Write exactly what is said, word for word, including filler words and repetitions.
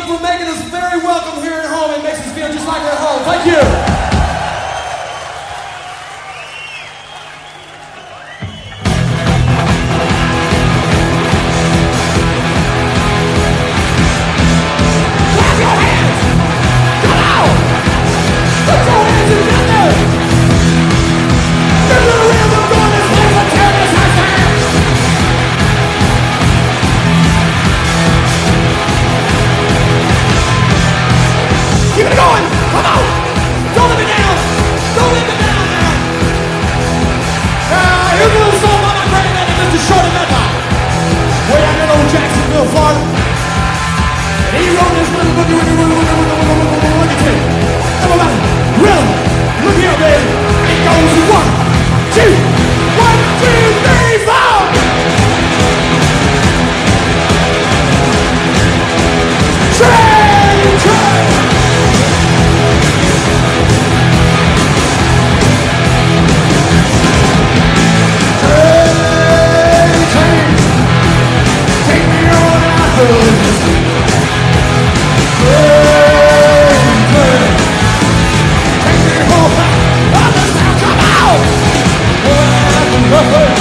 for making us very welcome here at home. It makes us feel just like we're at home. Thank you. Florida. And he wrote this little boogie woogie woogie woogie woogie woogie woogie woogie tape. Everybody, rhythm, look here, baby. It goes one, two, one, two, three, four. Train, train. Train, train. Take me on out of this. Train, train. Take me home. On the sound, come out.